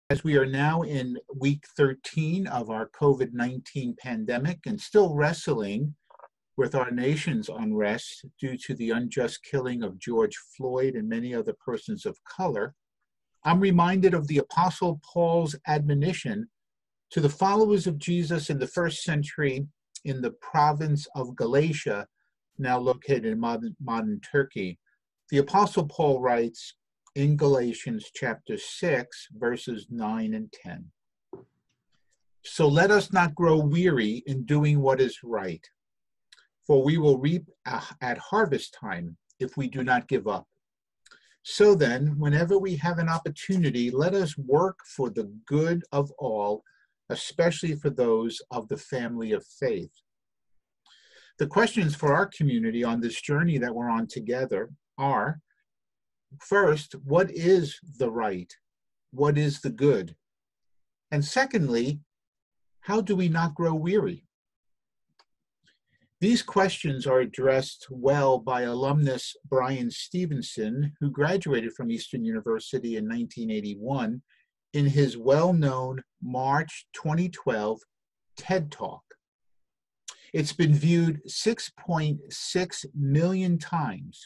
As we are now in week 13 of our COVID-19 pandemic and still wrestling with our nation's unrest due to the unjust killing of George Floyd and many other persons of color, I'm reminded of the Apostle Paul's admonition to the followers of Jesus in the first century in the province of Galatia, now located in modern Turkey. The Apostle Paul writes in Galatians chapter 6, verses 9 and 10. So let us not grow weary in doing what is right, for we will reap at harvest time if we do not give up. So then, whenever we have an opportunity, let us work for the good of all, especially for those of the family of faith. The questions for our community on this journey that we're on together are, first, what is the right? What is the good? And secondly, how do we not grow weary? These questions are addressed well by alumnus Bryan Stevenson, who graduated from Eastern University in 1981, in his well-known March 2012 TED Talk. It's been viewed 6.6 million times.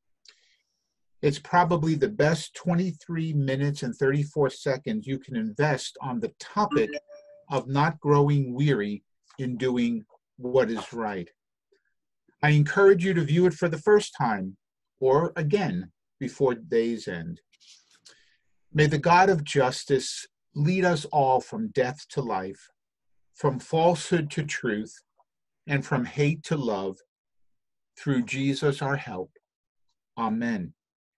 It's probably the best 23 minutes and 34 seconds you can invest on the topic of not growing weary in doing what is right. I encourage you to view it for the first time or again before day's end. May the God of justice lead us all from death to life, from falsehood to truth, and from hate to love, through Jesus our help. Amen.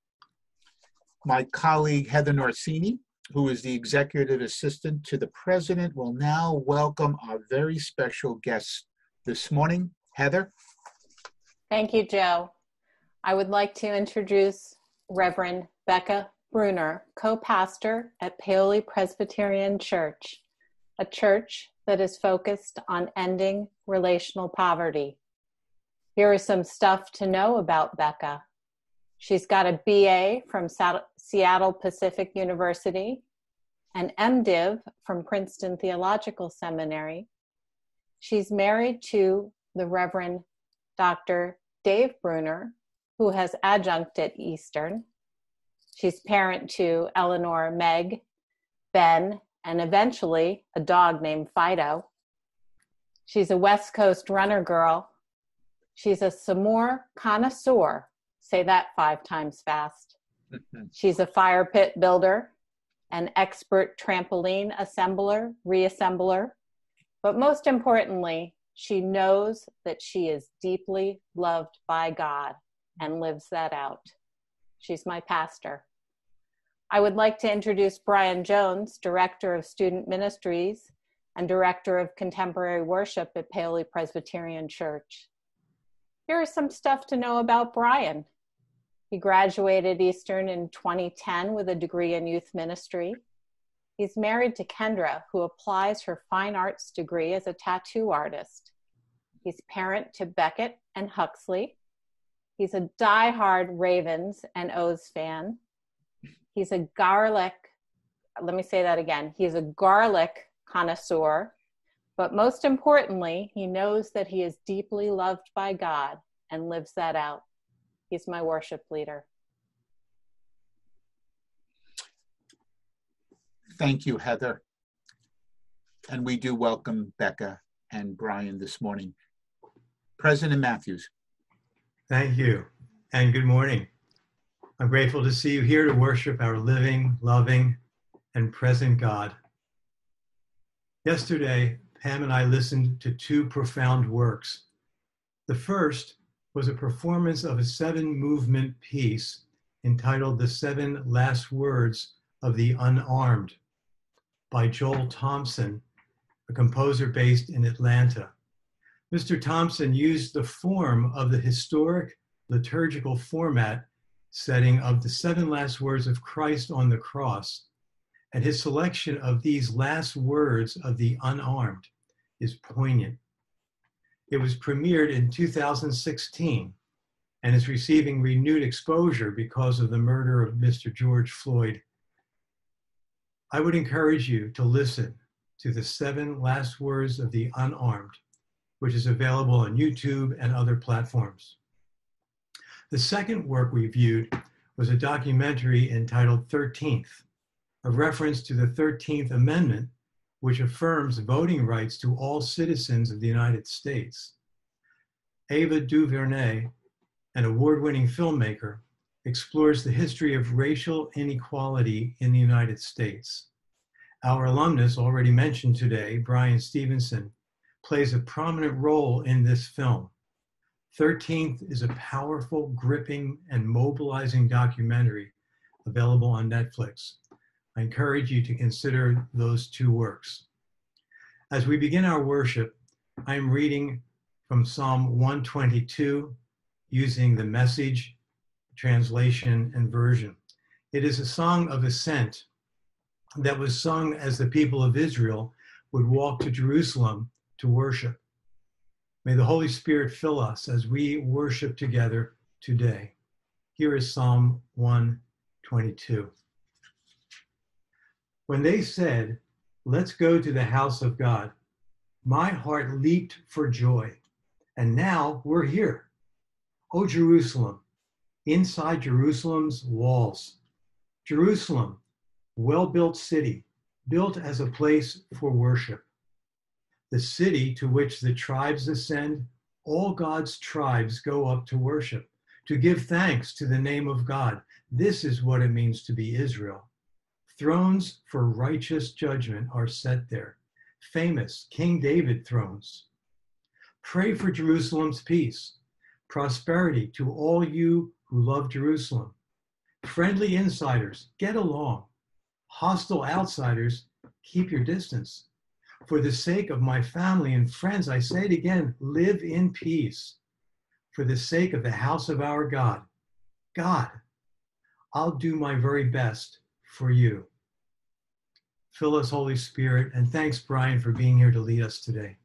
My colleague Heather Norsini, who is the executive assistant to the president, will now welcome our very special guest this morning. Heather. Thank you, Joe. I would like to introduce Reverend Becca Bruner, co-pastor at Paoli Presbyterian Church, a church that is focused on ending relational poverty. Here is some stuff to know about Becca. She's got a BA from Seattle Pacific University, an MDiv from Princeton Theological Seminary. She's married to the Reverend Dr. Dave Bruner, who has adjunct at Eastern. She's parent to Eleanor, Meg, Ben, and eventually a dog named Fido. She's a West Coast runner girl. She's a s'more connoisseur. Say that 5 times fast. She's a fire pit builder, an expert trampoline assembler, reassembler, but most importantly, she knows that she is deeply loved by God and lives that out. She's my pastor. I would like to introduce Brian Jones, Director of Student Ministries and Director of Contemporary Worship at Paoli Presbyterian Church. Here is some stuff to know about Brian. He graduated Eastern in 2010 with a degree in youth ministry. He's married to Kendra, who applies her fine arts degree as a tattoo artist. He's parent to Beckett and Huxley. He's a diehard Ravens and O's fan. He's a garlic, let me say that again. He's a garlic connoisseur, but most importantly, he knows that he is deeply loved by God and lives that out. He's my worship leader. Thank you, Heather. And we do welcome Becca and Brian this morning. President Matthews. Thank you, and good morning. I'm grateful to see you here to worship our living, loving, and present God. Yesterday, Pam and I listened to 2 profound works. The first was a performance of a 7-movement piece entitled The 7 Last Words of the Unarmed by Joel Thompson, a composer based in Atlanta. Mr. Thompson used the form of the historic liturgical format setting of the 7 last words of Christ on the cross, and his selection of these last words of the unarmed is poignant. It was premiered in 2016 and is receiving renewed exposure because of the murder of Mr. George Floyd. I would encourage you to listen to the 7 Last Words of the Unarmed, which is available on YouTube and other platforms. The second work we viewed was a documentary entitled 13th, a reference to the 13th Amendment, which affirms voting rights to all citizens of the United States. Ava DuVernay, an award-winning filmmaker, explores the history of racial inequality in the United States. Our alumnus, already mentioned today, Brian Stevenson, plays a prominent role in this film. 13th is a powerful, gripping, and mobilizing documentary available on Netflix. I encourage you to consider those 2 works. As we begin our worship, I am reading from Psalm 122 using the Message translation and version. It is a song of ascent that was sung as the people of Israel would walk to Jerusalem to worship. May the Holy Spirit fill us as we worship together today. Here is Psalm 122. When they said, "Let's go to the house of God," my heart leaped for joy. And now we're here. O Jerusalem, inside Jerusalem's walls. Jerusalem, well-built city, built as a place for worship. The city to which the tribes ascend, all God's tribes go up to worship, to give thanks to the name of God. This is what it means to be Israel. Thrones for righteous judgment are set there, famous King David thrones. Pray for Jerusalem's peace, prosperity to all you who love Jerusalem. Friendly insiders, get along. Hostile outsiders, keep your distance. For the sake of my family and friends, I say it again, live in peace. For the sake of the house of our God, I'll do my very best for you. Fill us, Holy Spirit, and thanks, Brian, for being here to lead us today.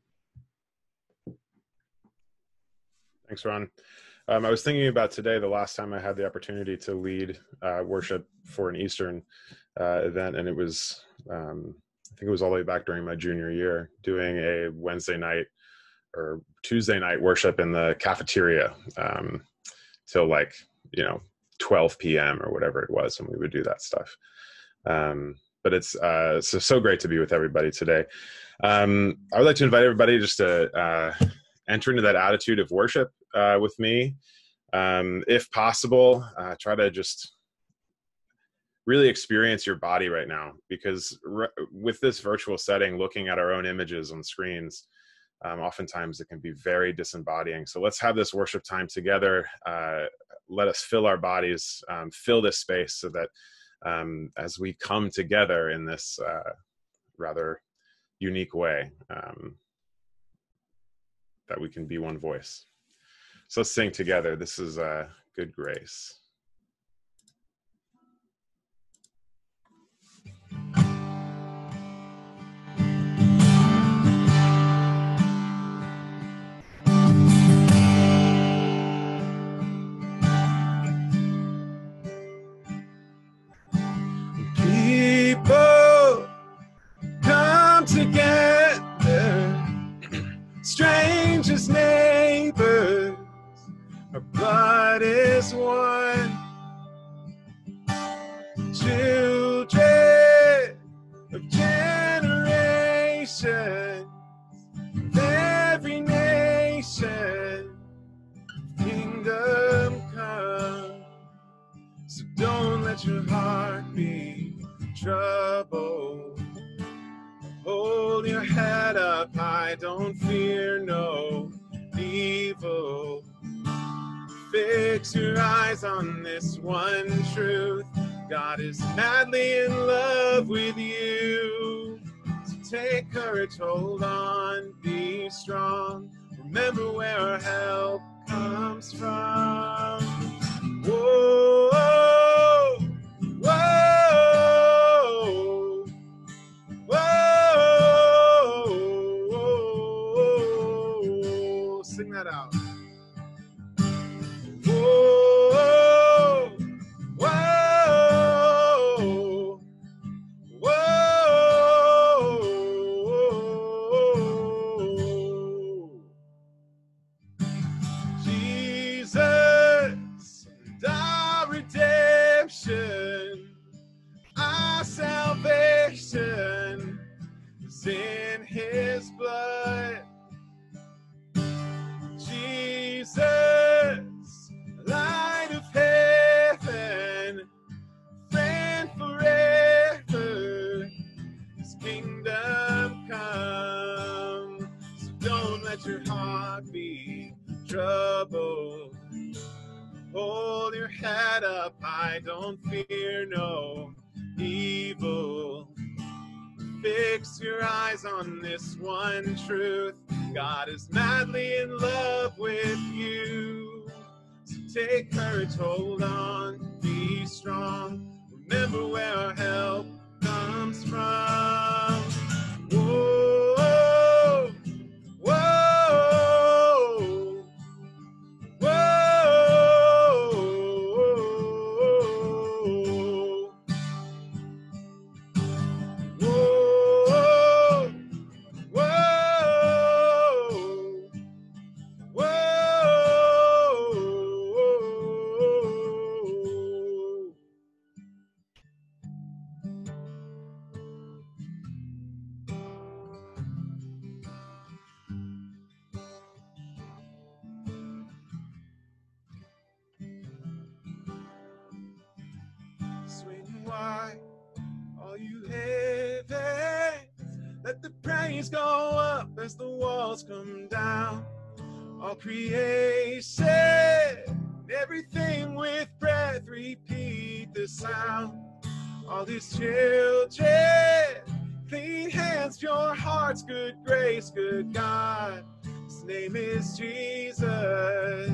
Thanks, Ron. I was thinking about today, the last time I had the opportunity to lead worship for an Eastern event, and it was, I think it was all the way back during my junior year, doing a Wednesday night or Tuesday night worship in the cafeteria till 12 p.m. or whatever it was, and we would do that stuff. But it's so great to be with everybody today. I would like to invite everybody just to enter into that attitude of worship with me. If possible, try to just really experience your body right now, because with this virtual setting, looking at our own images on screens, oftentimes it can be very disembodying. So let's have this worship time together. Let us fill our bodies, fill this space, so that as we come together in this rather unique way, that we can be one voice. So let's sing together. This is Good Grace. People come together, strangers, neighbors, our blood is one. Children of generations, every nation, kingdom come. So don't let your heart be troubled. Hold your head up high, don't fear no evil. Fix your eyes on this one truth: God is madly in love with you. So take courage, hold on, be strong. Remember where our help comes from. Whoa, whoa, whoa. Sing that out. Whoa, whoa, whoa. kingdom come. So don't let your heart be troubled. Hold your head up high, don't fear no evil. Fix your eyes on this one truth. God is madly in love with you. So take courage, hold on, be strong. Remember where our help comes from. Whoa, whoa, whoa, whoa, whoa. Swing wide, all you heavens, let the praise go up as the walls come down. All creation, everything with breath, repeat the sound. All these children, clean hands, pure hearts, good grace, good God. His name is Jesus.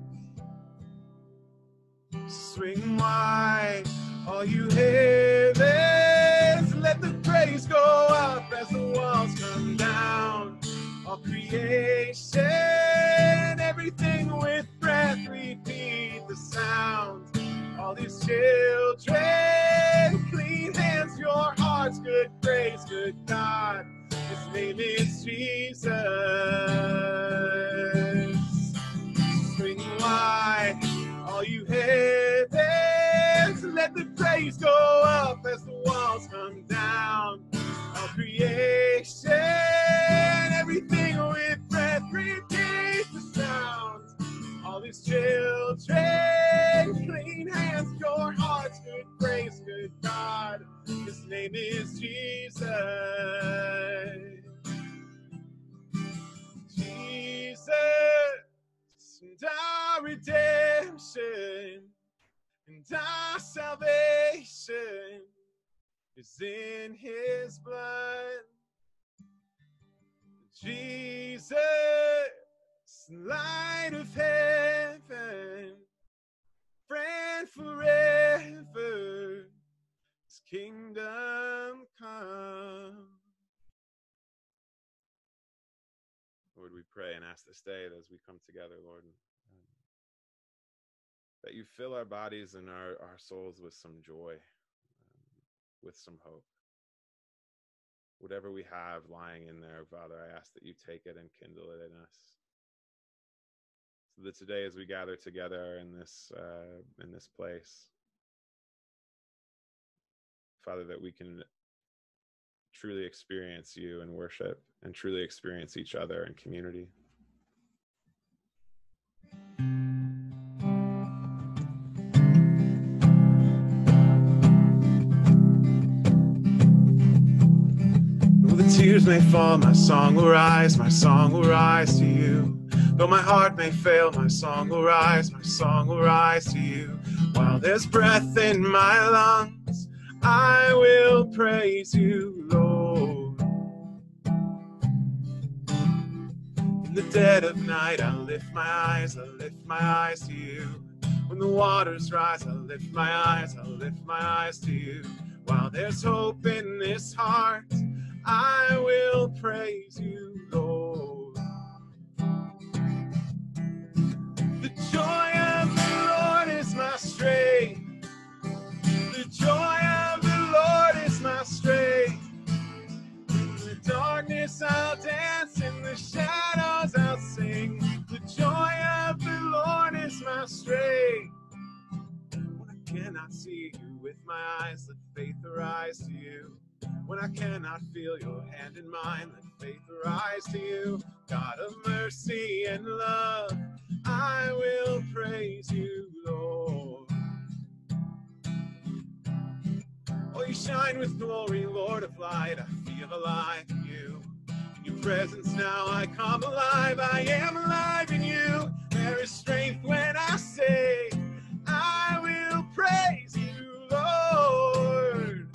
Swing wide, all you heavens, let the praise go up as the walls come down. All creation, everything with breath, repeat the sound. All these children, clean hands, your hearts, good grace, good God. His name is Jesus. Swing wide, all you heavens, let the praise go up as the walls come down. All creation, everything with breath, repeat the sound. All these children, clean hands, your hearts, good grace, good God. His name is Jesus. Jesus, and our redemption and our salvation is in his blood. Jesus, light of heaven, friend forever, his kingdom come. Lord, we pray and ask this day as we come together, Lord, that you fill our bodies and our souls with some joy, with some hope. Whatever we have lying in there, Father, I ask that you take it and kindle it in us. So that today, as we gather together in this place, Father, that we can truly experience you in worship and truly experience each other in community. Though the tears may fall, my song will rise to you. Though my heart may fail, my song will rise to you. While there's breath in my lungs, I will praise you, Lord. In the dead of night, I'll lift my eyes to you. When the waters rise, I'll lift my eyes to you. While there's hope in this heart, I will praise you, Lord. The joy of the Lord is my strength. The joy of the Lord is my strength. In the darkness I'll dance, in the shadows I'll sing. The joy of the Lord is my strength. When I cannot see you with my eyes, let faith arise to you. When I cannot feel your hand in mine, let faith arise to you. God of mercy and love, I will praise you, Lord. Oh, you shine with glory, Lord of light. I feel presence now I come alive. I am alive in you. There is strength when I say, I will praise you, Lord.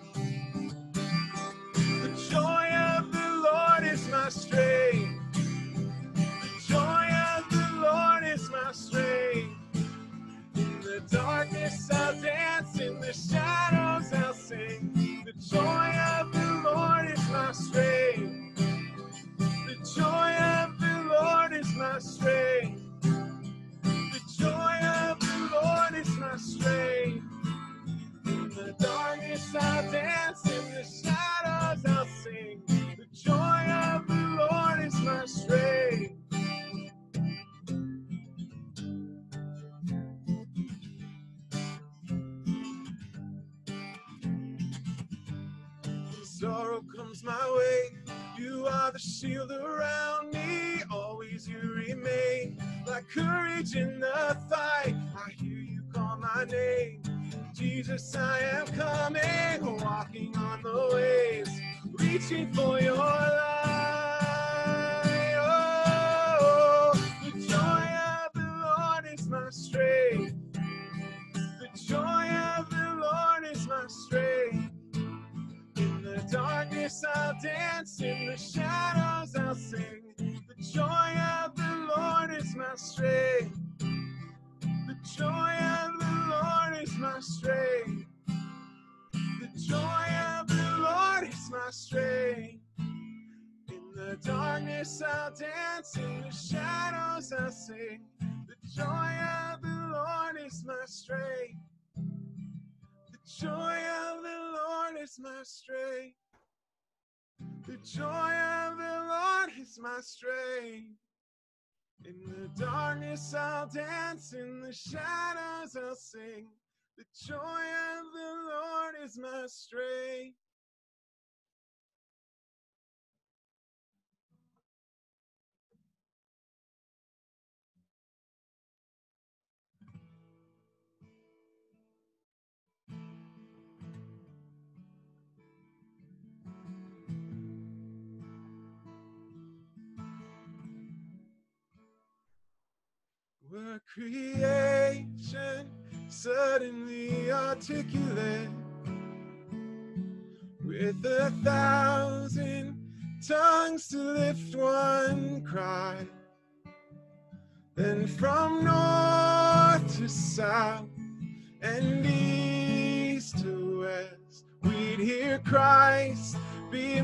The joy of the Lord is my strength. The joy of the Lord is my strength. In the darkness I'll dance, in the shadows I'll sing. The joy of the Lord is my strength. The joy of the Lord is my strength. The joy of the Lord is my strength. In the darkness I'll dance, in the shadows I'll sing. The joy of the Lord is my strength. When sorrow comes my way, you are the shield around me. Always you remain like courage in the fight. I hear you call my name. Jesus, I am coming, walking on the waves, reaching for your light. Oh, the joy of the Lord is my strength. The joy of the Lord is my strength. In the darkness I'll dance, in the shadows I'll sing. The joy of the Lord is my strength. The joy of the Lord is my strength. The joy of the Lord is my strength. In the darkness I'll dance, in the shadows I'll sing. The joy of the Lord is my strength. The joy of the Lord is my strength. The joy of the Lord is my strength. In the darkness I'll dance, in the shadows I'll sing. The joy of the Lord is my strength. We're creation suddenly articulate, with 1,000 tongues to lift one cry. Then from north to south and east to west, we'd hear Christ be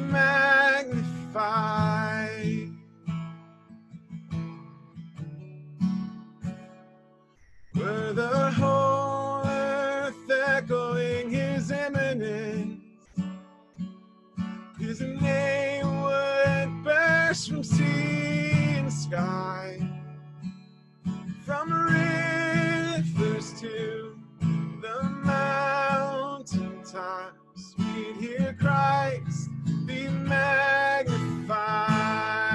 magnified. Were the whole earth echoing his eminence, his name would burst from sea and sky, from rivers to the mountain tops, we'd hear Christ be magnified.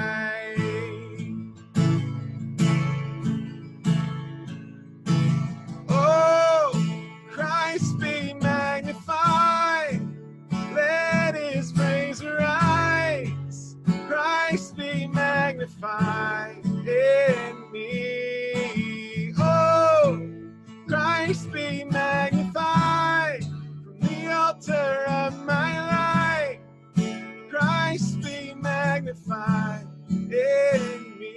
Oh, Christ be magnified. Let his praise rise. Christ be magnified in me. Oh, Christ be magnified from the altar of my life. Christ be magnified in me.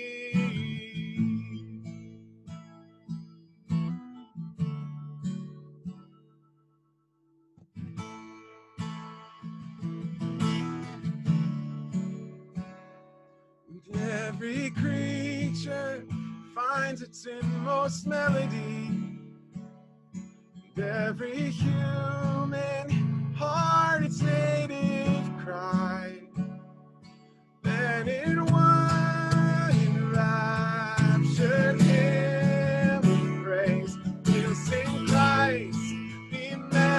Every creature finds its inmost melody, and every human heart its native cry. Then in one enraptured hymn of praise, we'll sing Christ be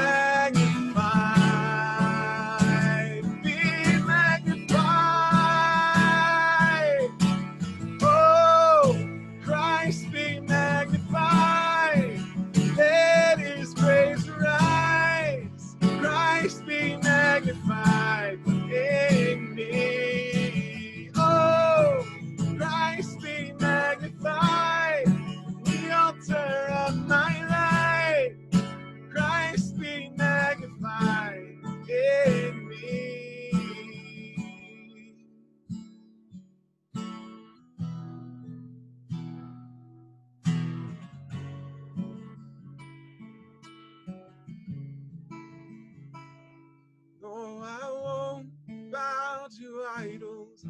magnified, be magnified. Oh, Christ be magnified. Let his praise rise. Christ be magnified in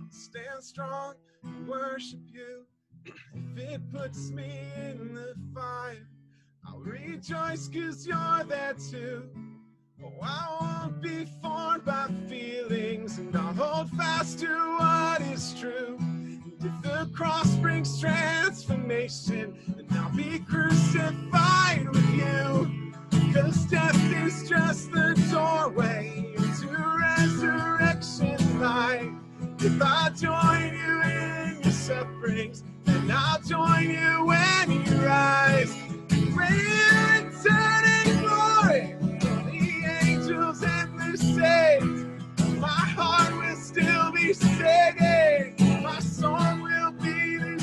stand strong and worship you. If it puts me in the fire, I'll rejoice 'cause you're there too. Oh, I won't be formed by feelings, and I'll hold fast to what is true. And if the cross brings transformation, then I'll be crucified with you. 'Cause death is just the doorway to resurrection life. If I join you in your sufferings, then I'll join you when you rise. Return in glory, the angels and the saints. My heart will still be singing, my song will be the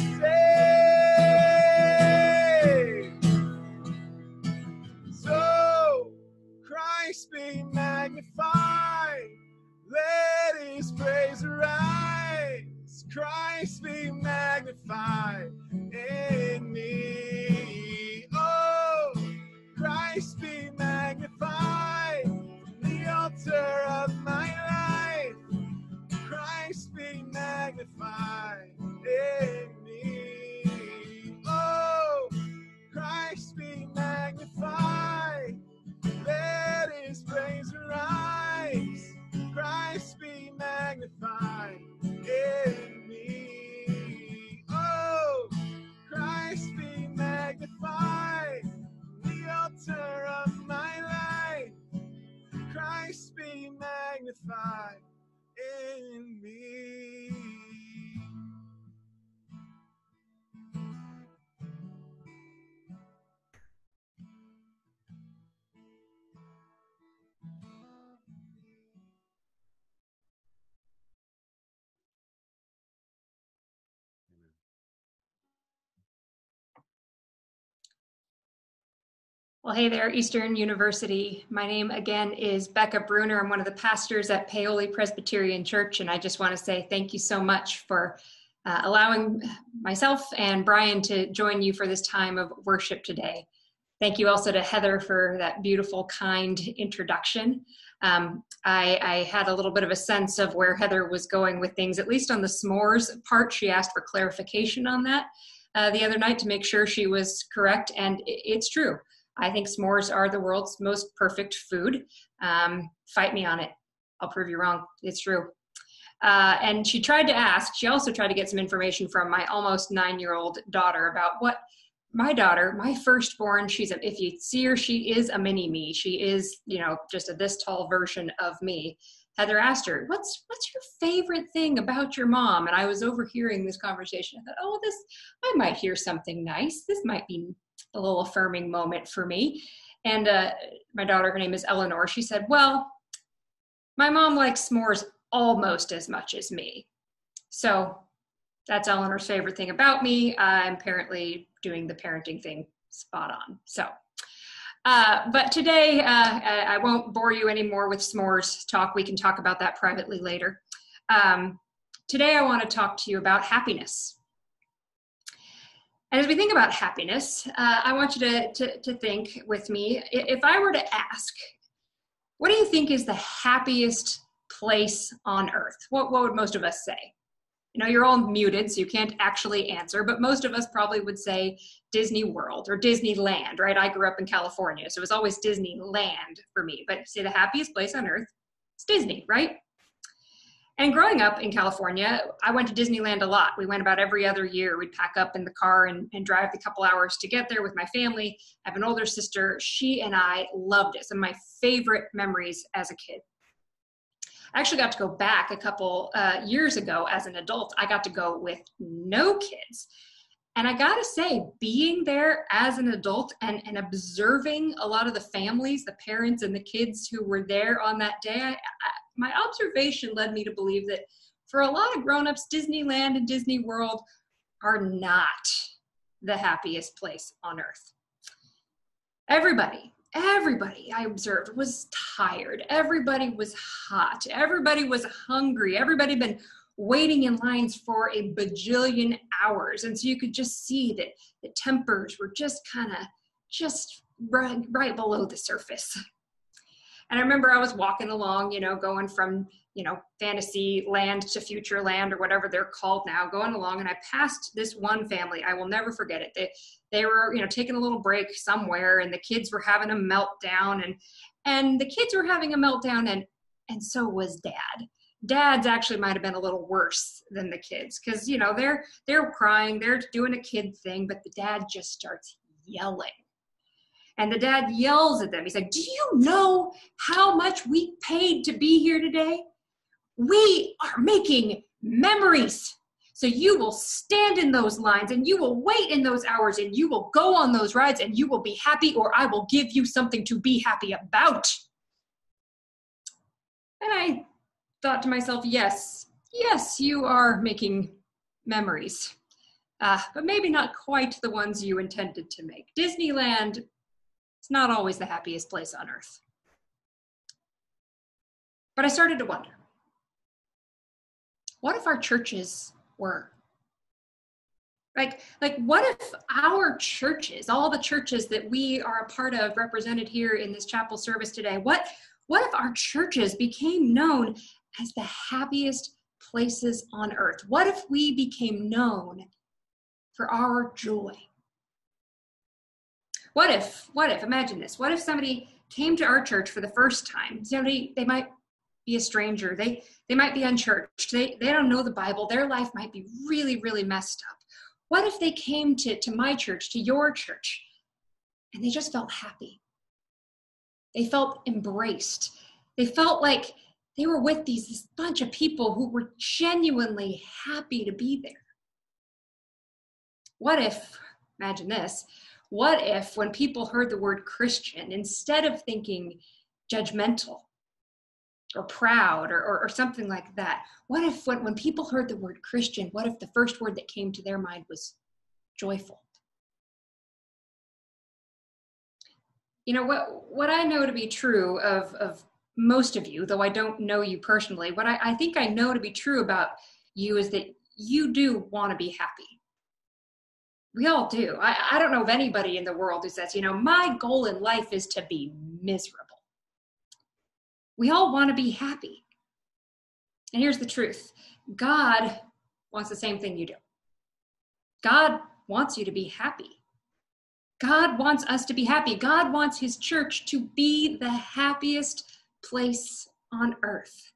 same. So Christ be magnified, let his praise arise. Christ be magnified in me. Oh, Christ be magnified from the altar of my life. Christ be magnified in me. Oh, Christ be magnified, let his praise arise. Christ be magnified in me. Oh, Christ be magnified from the altar of my life. Christ be magnified in me. Well, hey there, Eastern University. My name again is Becca Bruner. I'm one of the pastors at Paoli Presbyterian Church, and I just want to say thank you so much for allowing myself and Brian to join you for this time of worship today. Thank you also to Heather for that beautiful, kind introduction. I had a little bit of a sense of where Heather was going with things, at least on the s'mores part. She asked for clarification on that the other night to make sure she was correct, and it's true. I think s'mores are the world's most perfect food. Fight me on it. I'll prove you wrong. It's true. And she tried to ask, she also tried to get some information from my almost 9-year-old daughter about what my daughter, my firstborn, if you see her, she is a mini me. She is, just a this tall version of me. Heather asked her, what's your favorite thing about your mom? And I was overhearing this conversation. I thought, I might hear something nice. This might be a little affirming moment for me. And my daughter, her name is Eleanor, she said, well, my mom likes s'mores almost as much as me. So that's Eleanor's favorite thing about me. I'm apparently doing the parenting thing spot on. So, but today I won't bore you anymore with s'mores talk. We can talk about that privately later. Today I want to talk to you about happiness. And as we think about happiness, I want you to think with me, if I were to ask, what do you think is the happiest place on earth? What would most of us say? You're all muted, so you can't actually answer, but most of us probably would say Disney World or Disneyland, right? I grew up in California, so it was always Disneyland for me. But say the happiest place on earth, it's Disney, right? And growing up in California, I went to Disneyland a lot. We went about every other year. We'd pack up in the car and drive the couple hours to get there with my family. I have an older sister. She and I loved it. Some of my favorite memories as a kid. I actually got to go back a couple years ago as an adult. I got to go with no kids. And I got to say, being there as an adult and observing a lot of the families, the parents and the kids who were there on that day, my observation led me to believe that for a lot of grown-ups, Disneyland and Disney World are not the happiest place on earth. Everybody I observed was tired. Everybody was hot. Everybody was hungry. Everybody had been waiting in lines for a bajillion hours. And so you could just see that the tempers were just right below the surface. And I remember I was walking along, going from, fantasy land to future land or whatever they're called now, going along, and I passed this one family. I will never forget it. They were, taking a little break somewhere, and the kids were having a meltdown, and the kids were having a meltdown, and so was Dad. Dad's actually might have been a little worse than the kids, because they're crying, they're doing a kid thing, but the dad just starts yelling. And the dad yells at them. He's like, "Do you know how much we paid to be here today? We are making memories. So you will stand in those lines, and you will wait in those hours, and you will go on those rides, and you will be happy, or I will give you something to be happy about." And I thought to myself, yes, you are making memories, but maybe not quite the ones you intended to make. Disneyland is not always the happiest place on earth. But I started to wonder, what if our churches were? Like what if our churches, all the churches that we are a part of, represented here in this chapel service today, what if our churches became known as the happiest places on earth? What if we became known for our joy? What if, imagine this, what if somebody came to our church for the first time? They might be a stranger, they might be unchurched, they don't know the Bible, their life might be really, really messed up. What if they came to my church, to your church, and they just felt happy? They felt embraced. They felt like they were with this bunch of people who were genuinely happy to be there. What if, imagine this, what if when people heard the word Christian, instead of thinking judgmental or proud or something like that, what if when people heard the word Christian, what if the first word that came to their mind was joyful? What I know to be true of most of you, though I don't know you personally, what I think I know to be true about you is that you do want to be happy. We all do. I don't know of anybody in the world who says, my goal in life is to be miserable. We all want to be happy. And here's the truth. God wants the same thing you do. God wants you to be happy. God wants us to be happy. God wants his church to be the happiest place on earth.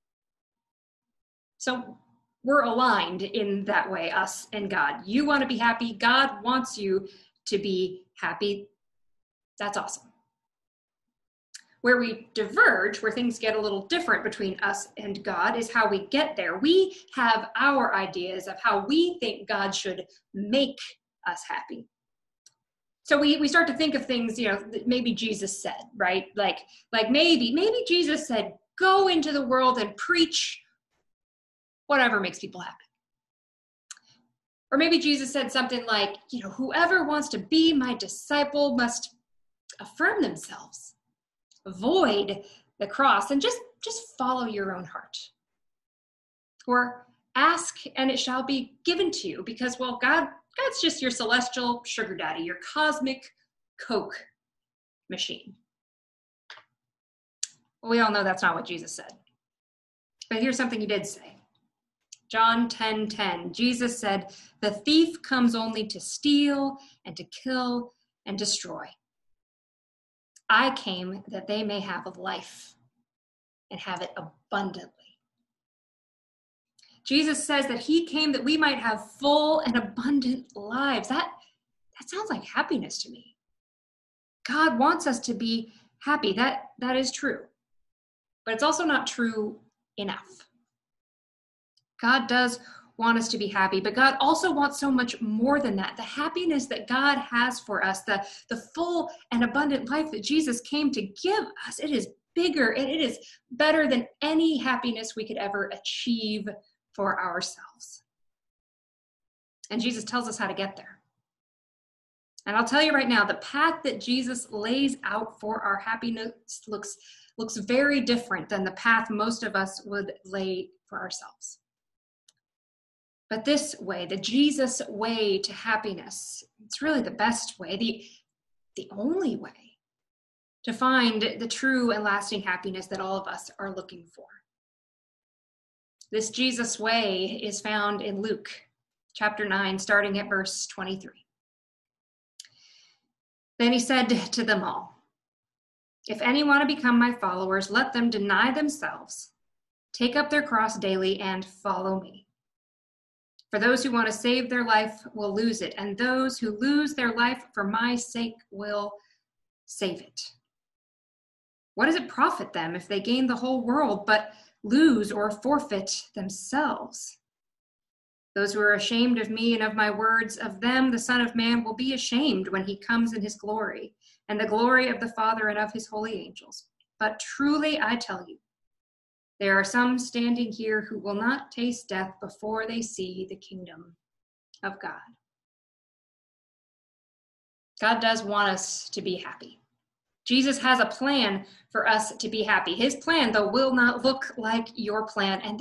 So we're aligned in that way, us and God. You want to be happy. God wants you to be happy. That's awesome. Where we diverge, where things get a little different between us and God, is how we get there. We have our ideas of how we think God should make us happy. So we start to think of things, that maybe Jesus said, right? Like maybe Jesus said, go into the world and preach whatever makes people happy. Or maybe Jesus said something like, whoever wants to be my disciple must affirm themselves, avoid the cross, and just follow your own heart. Or ask and it shall be given to you, because, well, God's just your celestial sugar daddy, your cosmic Coke machine. Well, we all know that's not what Jesus said. But here's something he did say. John 10:10, Jesus said, "The thief comes only to steal and to kill and destroy. I came that they may have life and have it abundantly." Jesus says that he came that we might have full and abundant lives. That sounds like happiness to me. God wants us to be happy. That is true. But it's also not true enough. God does want us to be happy, but God also wants so much more than that. The happiness that God has for us, the full and abundant life that Jesus came to give us, it is bigger and it is better than any happiness we could ever achieve for ourselves. And Jesus tells us how to get there. And I'll tell you right now, the path that Jesus lays out for our happiness looks very different than the path most of us would lay for ourselves. But this way, the Jesus way to happiness, it's really the best way, the only way. to find the true and lasting happiness that all of us are looking for. This Jesus way is found in Luke chapter 9, starting at verse 23. Then he said to them all, "If any want to become my followers, let them deny themselves, take up their cross daily, and follow me. For those who want to save their life will lose it, and those who lose their life for my sake will save it. What does it profit them if they gain the whole world but lose or forfeit themselves? Those who are ashamed of me and of my words, of them the Son of Man will be ashamed when he comes in his glory, and the glory of the Father and of his holy angels. But truly I tell you, there are some standing here who will not taste death before they see the kingdom of God." God does want us to be happy. Jesus has a plan for us to be happy. His plan, though, will not look like your plan, and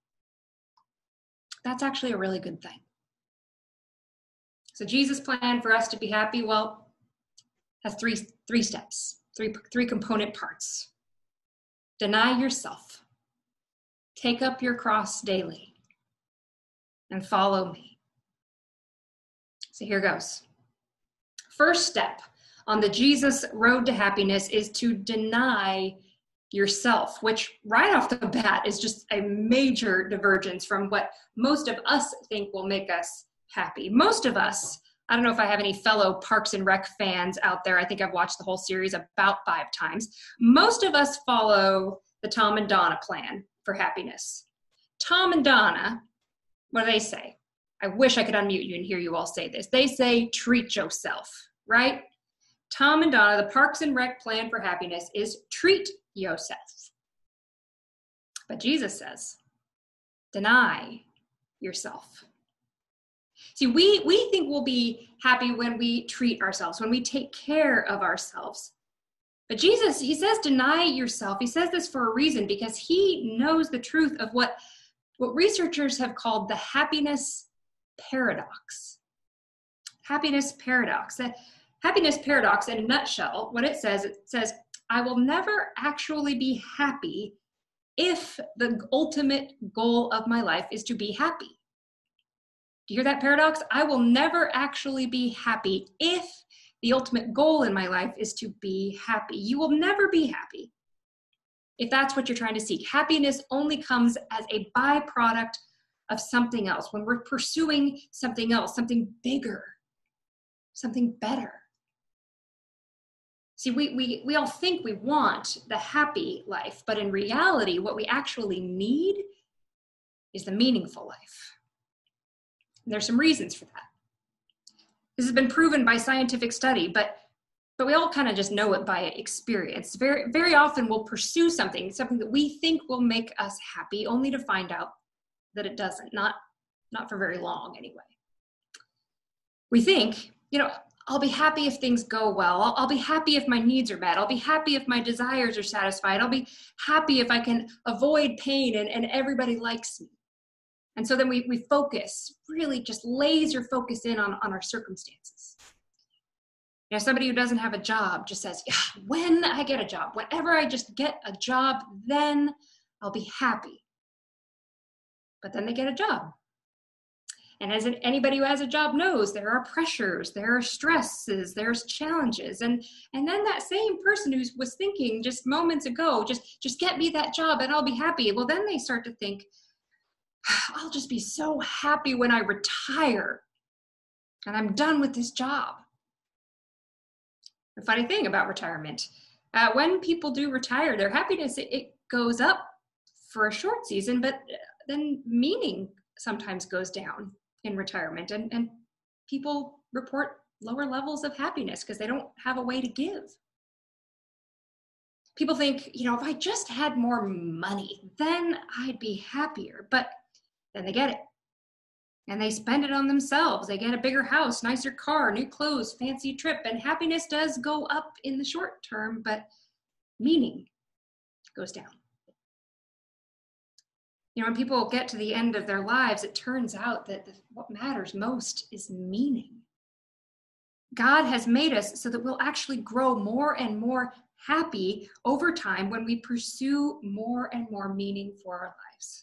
that's actually a really good thing. So Jesus' plan for us to be happy, well, has three steps, three component parts. Deny yourself, take up your cross daily, and follow me. So here goes. First step on the Jesus road to happiness is to deny yourself, which right off the bat is just a major divergence from what most of us think will make us happy. Most of us, I don't know if I have any fellow Parks and Rec fans out there. I think I've watched the whole series about 5 times. Most of us follow the Tom and Donna plan for happiness. Tom and Donna, what do they say? I wish I could unmute you and hear you all say this. They say, treat yourself, right? Tom and Donna, the Parks and Rec plan for happiness is treat yourself. But Jesus says, deny yourself. See, we think we'll be happy when we treat ourselves, when we take care of ourselves. But Jesus, he says, deny yourself. He says this for a reason, because he knows the truth of what researchers have called the happiness paradox. Happiness paradox. The happiness paradox, in a nutshell, what it says, I will never actually be happy if the ultimate goal of my life is to be happy. Do you hear that paradox? I will never actually be happy if the ultimate goal in my life is to be happy. You will never be happy if that's what you're trying to seek. Happiness only comes as a byproduct of something else, when we're pursuing something else, something bigger, something better. See, we all think we want the happy life, but in reality, what we actually need is the meaningful life. And there's some reasons for that. This has been proven by scientific study, but we all kind of just know it by experience. Very, very often we'll pursue something that we think will make us happy, only to find out that it doesn't, not for very long anyway. We think, I'll be happy if things go well. I'll be happy if my needs are met. I'll be happy if my desires are satisfied. I'll be happy if I can avoid pain and everybody likes me. And so then we focus, really just laser focus in on our circumstances. Somebody who doesn't have a job just says, yeah, when I get a job, whenever I just get a job, then I'll be happy. But then they get a job. And as anybody who has a job knows, there are pressures, there are stresses, there's challenges. And then that same person who was thinking just moments ago, just get me that job and I'll be happy. Well, then they start to think, I'll just be so happy when I retire and I'm done with this job. The funny thing about retirement, when people do retire, their happiness, it goes up for a short season, but then meaning sometimes goes down in retirement, and people report lower levels of happiness because they don't have a way to give. People think, if I just had more money, then I'd be happier. But then they get it. And they spend it on themselves. They get a bigger house, nicer car, new clothes, fancy trip. And happiness does go up in the short term, but meaning goes down. When people get to the end of their lives, it turns out that what matters most is meaning. God has made us so that we'll actually grow more and more happy over time when we pursue more and more meaning for our lives.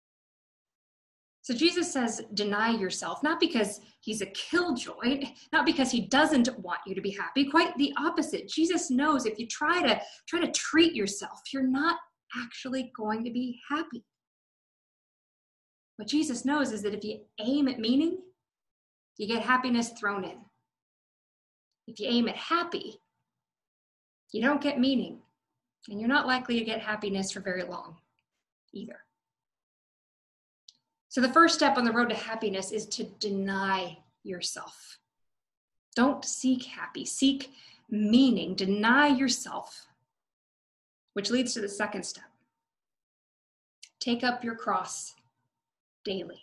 So Jesus says, deny yourself, not because he's a killjoy, not because he doesn't want you to be happy, quite the opposite. Jesus knows if you try to treat yourself, you're not actually going to be happy. What Jesus knows is that if you aim at meaning, you get happiness thrown in. If you aim at happy, you don't get meaning, and you're not likely to get happiness for very long either. So the first step on the road to happiness is to deny yourself. Don't seek happy, seek meaning. Deny yourself, which leads to the second step. Take up your cross daily.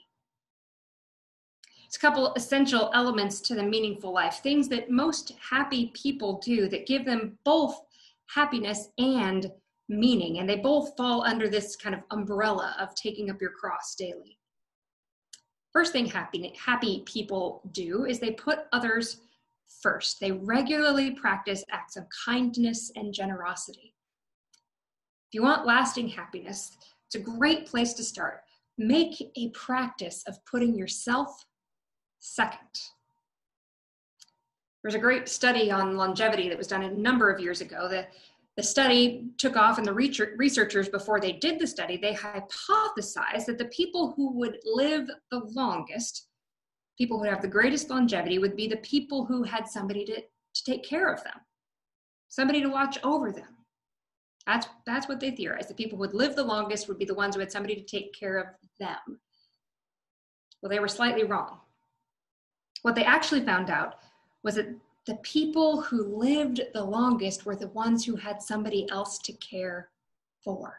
It's a couple essential elements to the meaningful life, things that most happy people do that give them both happiness and meaning, and they both fall under this kind of umbrella of taking up your cross daily. First thing happy people do is they put others first. They regularly practice acts of kindness and generosity. If you want lasting happiness, it's a great place to start. Make a practice of putting yourself second. There's a great study on longevity that was done a number of years ago. The study took off, and the researchers, before they did the study, they hypothesized that the people who would live the longest, people who have the greatest longevity, would be the people who had somebody to take care of them, somebody to watch over them. That's what they theorized. The people who would live the longest would be the ones who had somebody to take care of them. Well, they were slightly wrong. What they actually found out was that the people who lived the longest were the ones who had somebody else to care for.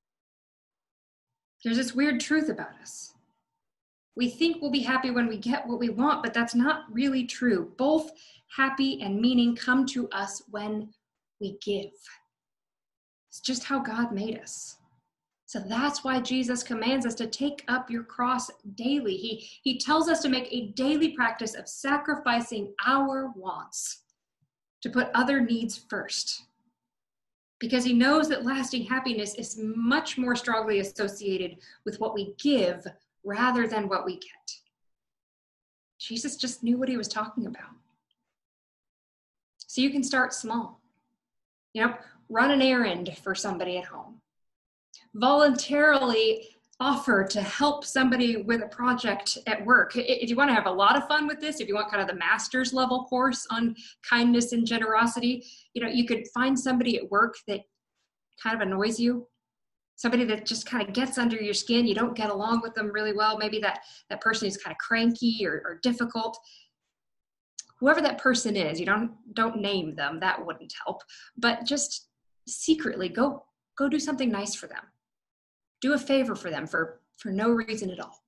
There's this weird truth about us. We think we'll be happy when we get what we want, but that's not really true. Both happy and meaning come to us when we give. It's just how God made us. So that's why Jesus commands us to take up your cross daily. He tells us to make a daily practice of sacrificing our wants, to put other needs first. Because he knows that lasting happiness is much more strongly associated with what we give rather than what we get. Jesus just knew what he was talking about. So you can start small. Run an errand for somebody at home. Voluntarily offer to help somebody with a project at work. If you want to have a lot of fun with this, if you want kind of the master's level course on kindness and generosity, you could find somebody at work that kind of annoys you, somebody that just kind of gets under your skin. You don't get along with them really well. Maybe that person is kind of cranky or difficult. Whoever that person is, you don't name them. That wouldn't help. But just secretly go do something nice for them. Do a favor for them for no reason at all.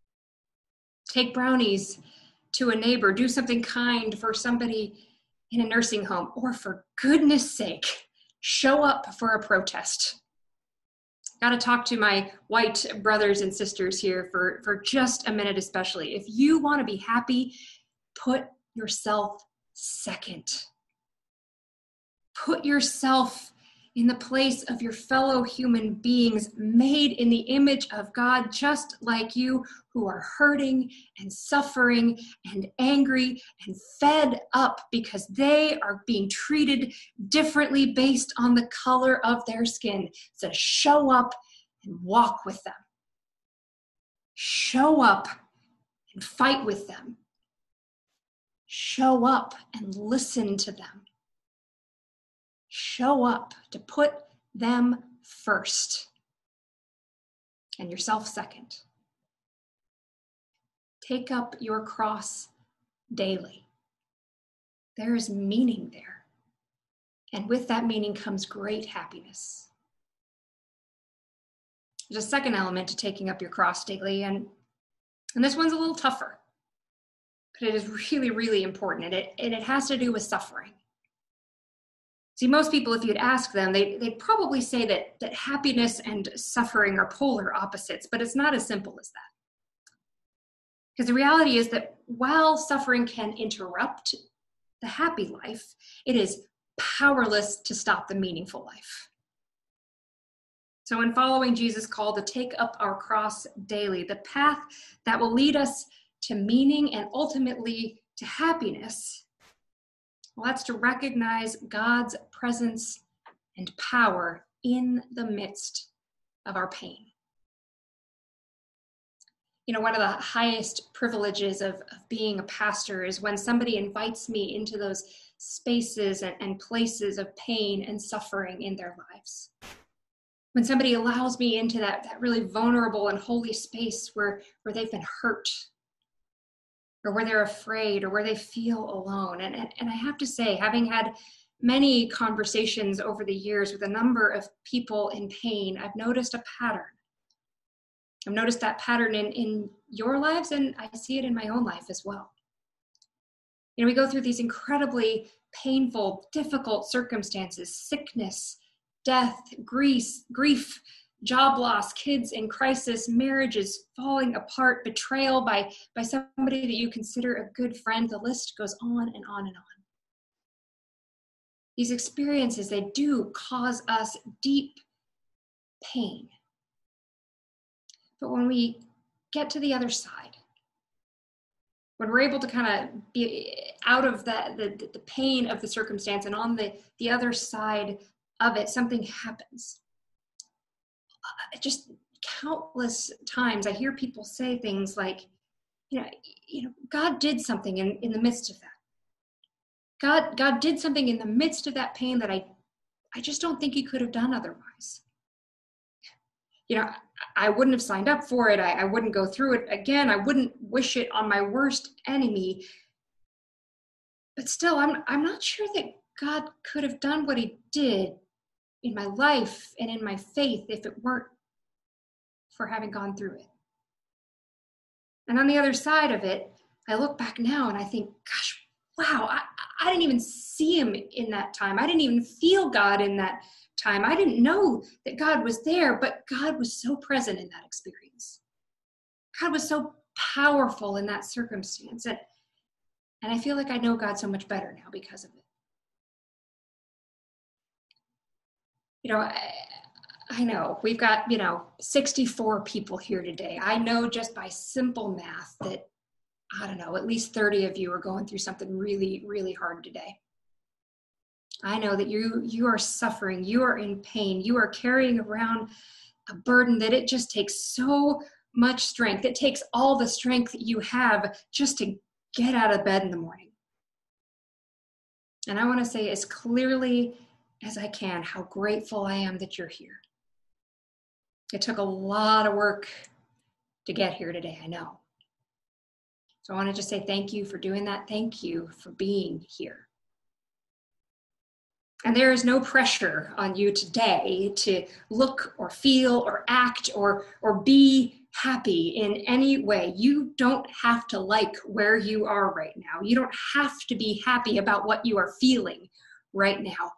Take brownies to a neighbor. Do something kind for somebody in a nursing home. Or for goodness sake, show up for a protest. Got to talk to my white brothers and sisters here for just a minute especially. If you want to be happy, put yourself second. Put yourself in the place of your fellow human beings made in the image of God, just like you, who are hurting and suffering and angry and fed up because they are being treated differently based on the color of their skin. So show up and walk with them. Show up and fight with them. Show up and listen to them. Show up to put them first and yourself second. Take up your cross daily. There is meaning there. And with that meaning comes great happiness. There's a second element to taking up your cross daily, and this one's a little tougher, but it is really, really important, and it has to do with suffering. See, most people, if you'd ask them, they'd probably say that happiness and suffering are polar opposites, but it's not as simple as that. Because the reality is that while suffering can interrupt the happy life, it is powerless to stop the meaningful life. So in following Jesus' call to take up our cross daily, the path that will lead us to meaning and ultimately to happiness, well, that's to recognize God's presence and power in the midst of our pain. You know, one of the highest privileges of being a pastor is when somebody invites me into those spaces and places of pain and suffering in their lives. When somebody allows me into that really vulnerable and holy space where they've been hurt, or where they're afraid, or where they feel alone. And I have to say, having had many conversations over the years with a number of people in pain, I've noticed a pattern. I've noticed that pattern in your lives, and I see it in my own life as well. You know, we go through these incredibly painful, difficult circumstances: sickness, death, grief, job loss, kids in crisis, marriages falling apart, betrayal by somebody that you consider a good friend. The list goes on and on and on. These experiences, they do cause us deep pain. But when we get to the other side, when we're able to kind of be out of the pain of the circumstance and on the other side of it, something happens. Just countless times I hear people say things like, you know, God did something in the midst of that. God did something in the midst of that pain that I just don't think he could have done otherwise. You know, I wouldn't have signed up for it. I wouldn't go through it again. I wouldn't wish it on my worst enemy. But still, I'm not sure that God could have done what he did in my life and in my faith if it weren't for having gone through it. And on the other side of it, I look back now and I think, gosh, wow, I didn't even see him in that time. I didn't even feel God in that time. I didn't know that God was there, but God was so present in that experience. God was so powerful in that circumstance. And I feel like I know God so much better now because of it. You know, I know we've got, 64 people here today. I know just by simple math that, I don't know, at least 30 of you are going through something really, really hard today. I know that you are suffering, you are in pain, you are carrying around a burden that it just takes so much strength. It takes all the strength you have just to get out of bed in the morning. And I want to say as clearly as I can how grateful I am that you're here. It took a lot of work to get here today, I know. So I want to just say thank you for doing that. Thank you for being here. And there is no pressure on you today to look or feel or act or be happy in any way. You don't have to like where you are right now. You don't have to be happy about what you are feeling right now.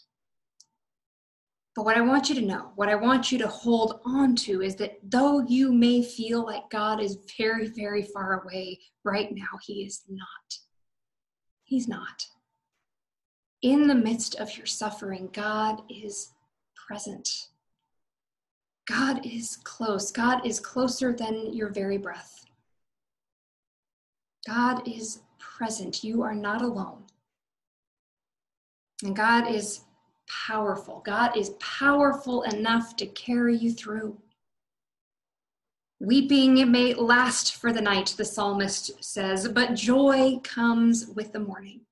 But what I want you to know, what I want you to hold on to is that though you may feel like God is very, very far away right now, he is not. He's not. In the midst of your suffering, God is present. God is close. God is closer than your very breath. God is present. You are not alone. And God is powerful. God is powerful enough to carry you through. Weeping may last for the night, the psalmist says, but joy comes with the morning.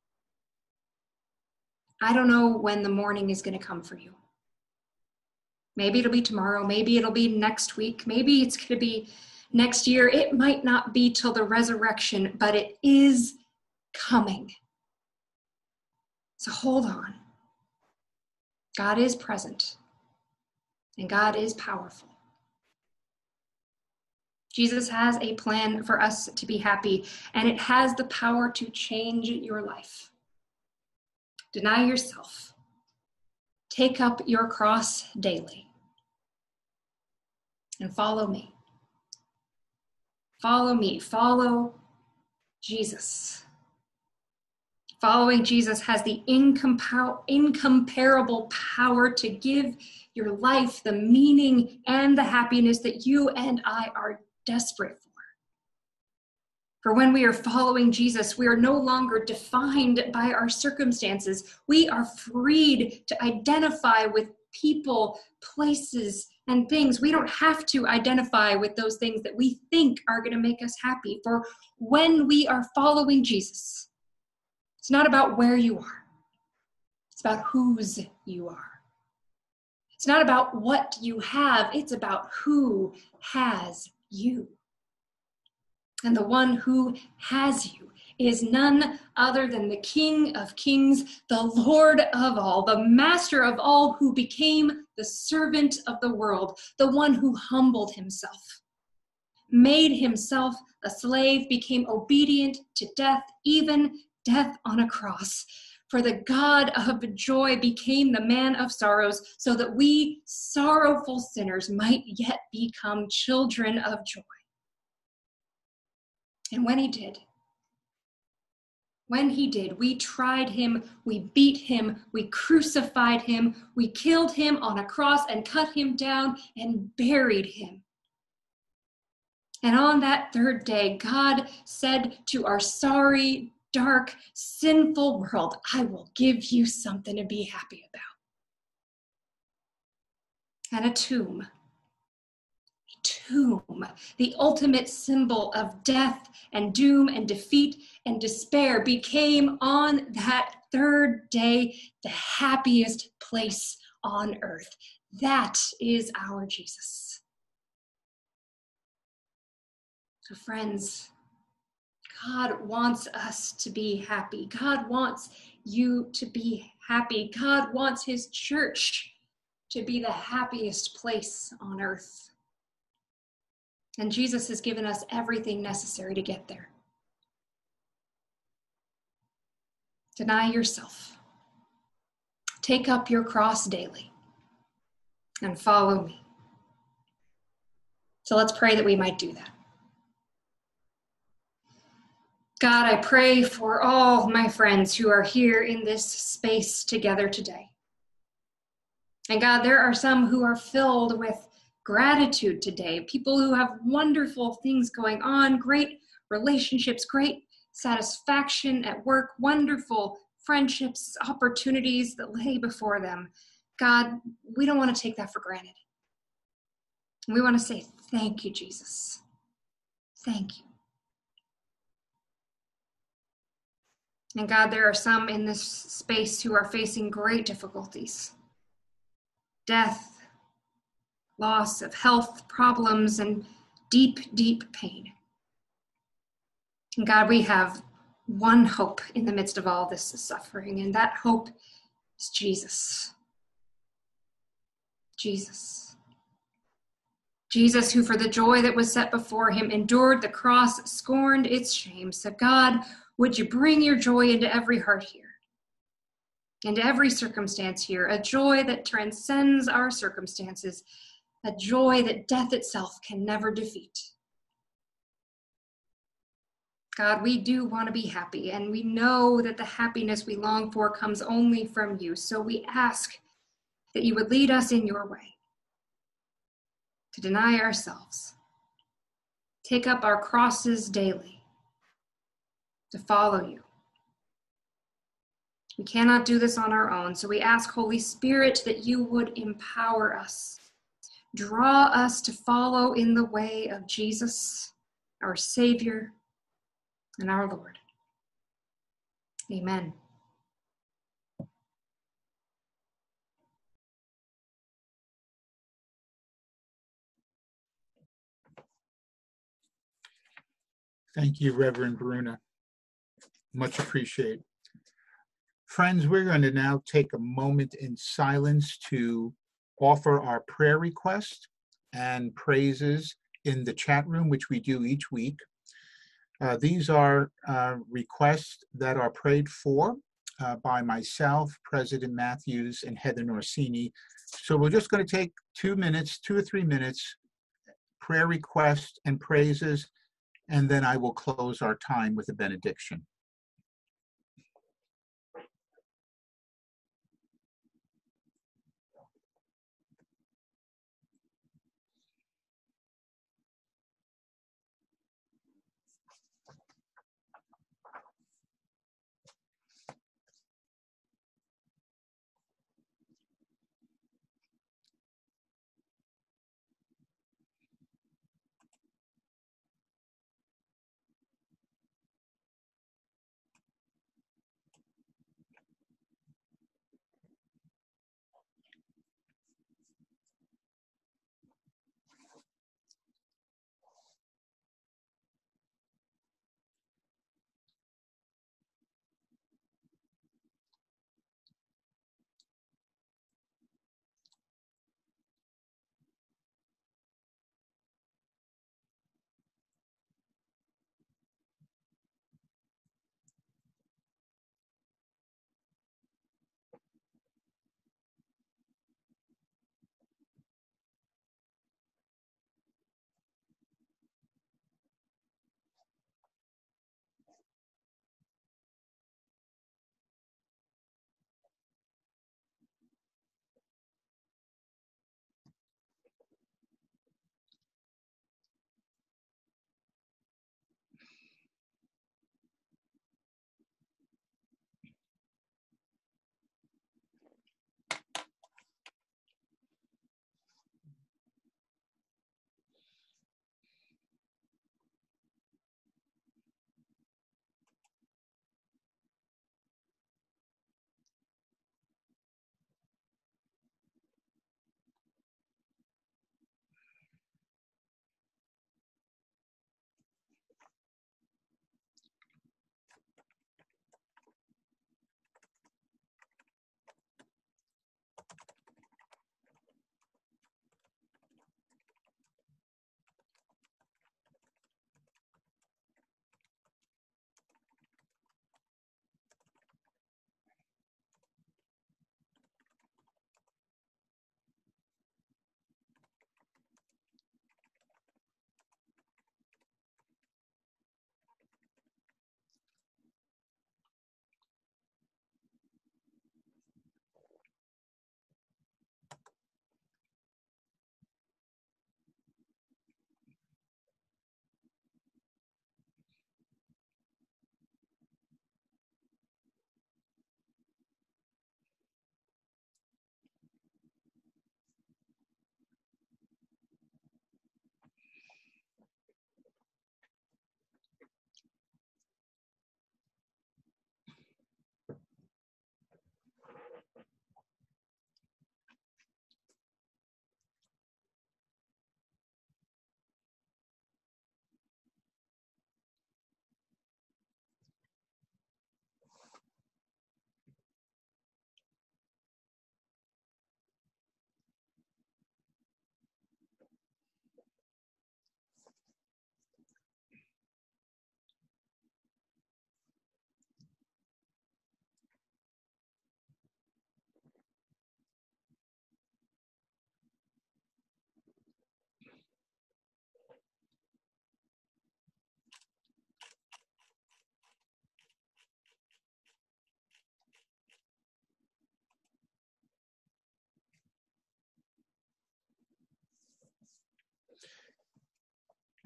I don't know when the morning is going to come for you. Maybe it'll be tomorrow. Maybe it'll be next week. Maybe it's going to be next year. It might not be till the resurrection, but it is coming. So hold on. God is present, and God is powerful. Jesus has a plan for us to be happy, and it has the power to change your life. Deny yourself. Take up your cross daily. And follow me. Follow me. Follow Jesus. Following Jesus has the incomparable power to give your life the meaning and the happiness that you and I are desperate for. For when we are following Jesus, we are no longer defined by our circumstances. We are freed to identify with people, places, and things. We don't have to identify with those things that we think are going to make us happy. For when we are following Jesus, it's not about where you are. It's about whose you are. It's not about what you have. It's about who has you. And the one who has you is none other than the King of Kings, the Lord of all, the Master of all, who became the servant of the world, the one who humbled himself, made himself a slave, became obedient to death, even death on a cross. For the God of joy became the man of sorrows, so that we sorrowful sinners might yet become children of joy. And when he did, we tried him, we beat him, we crucified him, we killed him on a cross and cut him down and buried him. And on that third day, God said to our sorry, dark, sinful world, I will give you something to be happy about. And a tomb, the ultimate symbol of death and doom and defeat and despair, became on that third day the happiest place on earth. That is our Jesus. So friends, God wants us to be happy. God wants you to be happy. God wants his church to be the happiest place on earth. And Jesus has given us everything necessary to get there. Deny yourself. Take up your cross daily and follow me. So let's pray that we might do that. God, I pray for all my friends who are here in this space together today. And God, there are some who are filled with gratitude today, people who have wonderful things going on, great relationships, great satisfaction at work, wonderful friendships, opportunities that lay before them. God, we don't want to take that for granted. We want to say, thank you, Jesus. Thank you. And God, there are some in this space who are facing great difficulties. Death, loss of health problems, and deep, deep pain. And God, we have one hope in the midst of all this suffering, and that hope is Jesus. Jesus. Jesus, who for the joy that was set before him endured the cross, scorned its shame. So God, would you bring your joy into every heart here, into every circumstance here, a joy that transcends our circumstances, a joy that death itself can never defeat. God, we do want to be happy, and we know that the happiness we long for comes only from you. So we ask that you would lead us in your way, to deny ourselves, take up our crosses daily, to follow you. We cannot do this on our own, so we ask, Holy Spirit, that you would empower us, draw us to follow in the way of Jesus, our Savior and our Lord. Amen. Thank you, Reverend Bruna. Much appreciated. Friends, we're going to now take a moment in silence to offer our prayer requests and praises in the chat room, which we do each week. These are requests that are prayed for by myself, President Matthews, and Heather Norsini. So we're just going to take 2 or 3 minutes, prayer requests and praises, and then I will close our time with a benediction.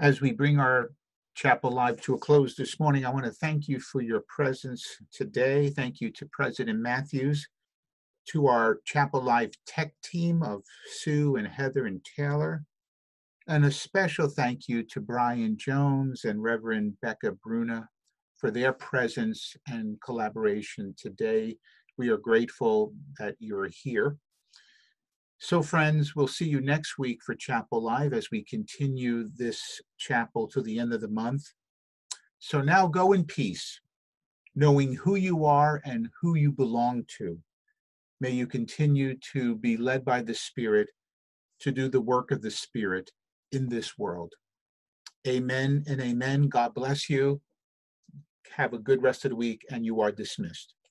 As we bring our Chapel Live to a close this morning, I want to thank you for your presence today. Thank you to President Matthews, to our Chapel Live tech team of Sue and Heather and Taylor, and a special thank you to Brian Jones and Reverend Becca Bruna for their presence and collaboration today. We are grateful that you're here. So friends, we'll see you next week for Chapel Live as we continue this chapel to the end of the month. So now go in peace, knowing who you are and who you belong to. May you continue to be led by the Spirit to do the work of the Spirit in this world. Amen and amen. God bless you. Have a good rest of the week, and you are dismissed.